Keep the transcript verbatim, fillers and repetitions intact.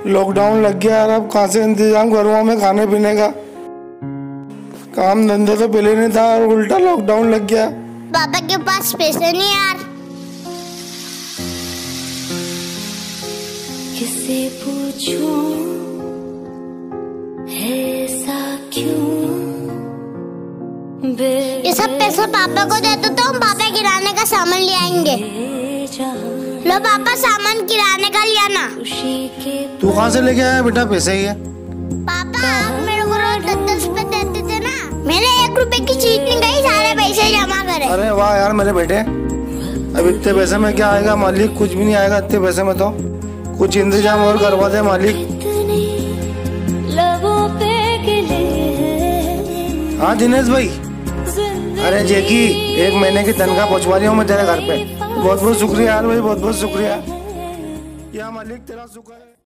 Lockdown लग गया यार, अब कहाँ से इंतजाम करूँगा मैं खाने पीने का। काम धंधा तो पहले नहीं था और उल्टा लॉकडाउन लग गया। पापा के पास पैसे नहीं यार। किसे पूछूं ऐसा क्यों? ये सब पैसा पापा को दे दो तो हम पापा किराने का सामान ले आएंगे। लो पापा, सामान किराने का लिया ना। तू कहाँ से लेके आया बेटा पैसे? ही है पापा, आप मेरे को रोज दस दस रुपए देते थे ना, मैंने एक रुपए की चीज नहीं गई, सारे पैसे जमा करे। अरे वाह यार मेरे बेटे, अब इतने पैसे में क्या आएगा मालिक? कुछ भी नहीं आएगा इतने पैसे में। तो कुछ इंतजाम और करवा दे मालिक। हाँ दिनेश भाई, अरे जेकी, एक महीने की तनख्वाह पहुंचवा रही हूँ मैं तेरे घर पे। बहुत बहुत शुक्रिया यार भाई, बहुत बहुत शुक्रिया। या मालिक तेरा शुक्र है।